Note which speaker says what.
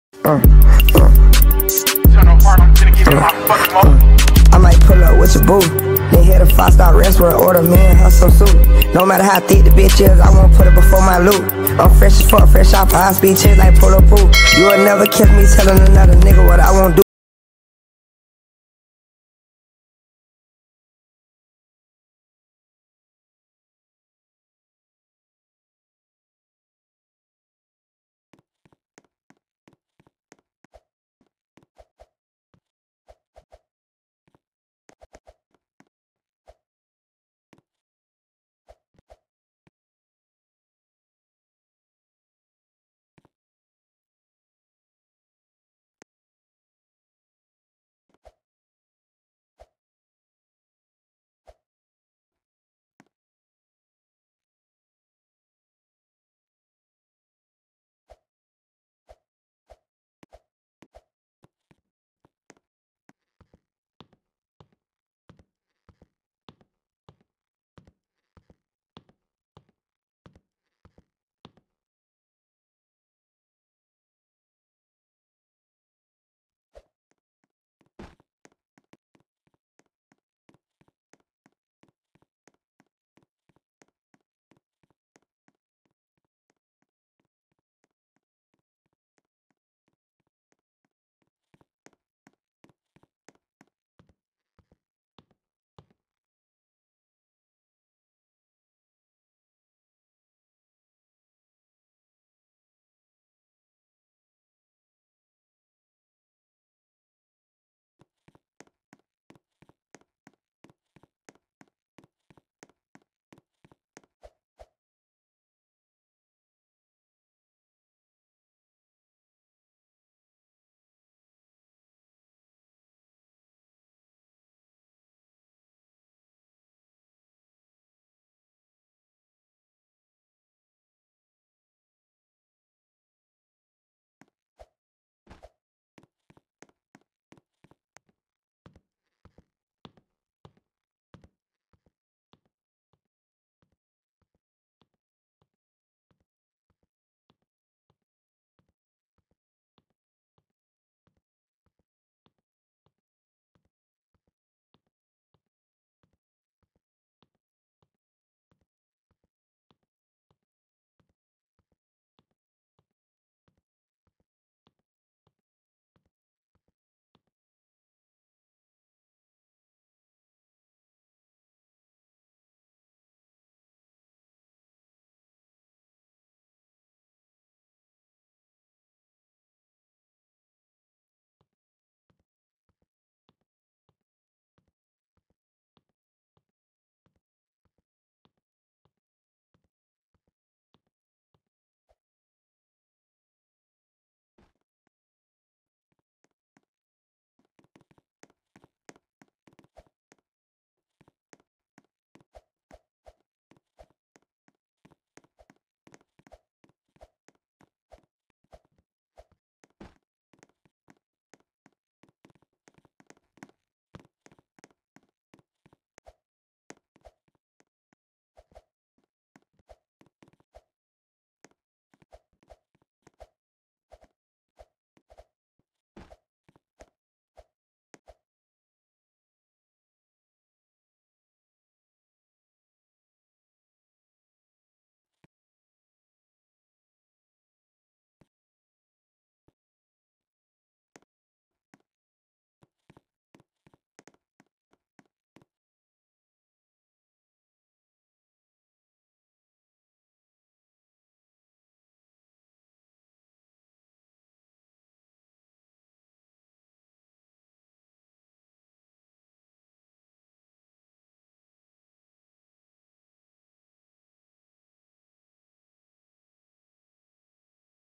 Speaker 1: I might pull up with your boo, then hit a 5-star restaurant, order me and her some soup. No matter how thick the bitch is, I won't put it before my loot. I'm fresh as fuck, fresh off a high-speed chase like polo pool. You will never catch me telling another nigga what I won't do.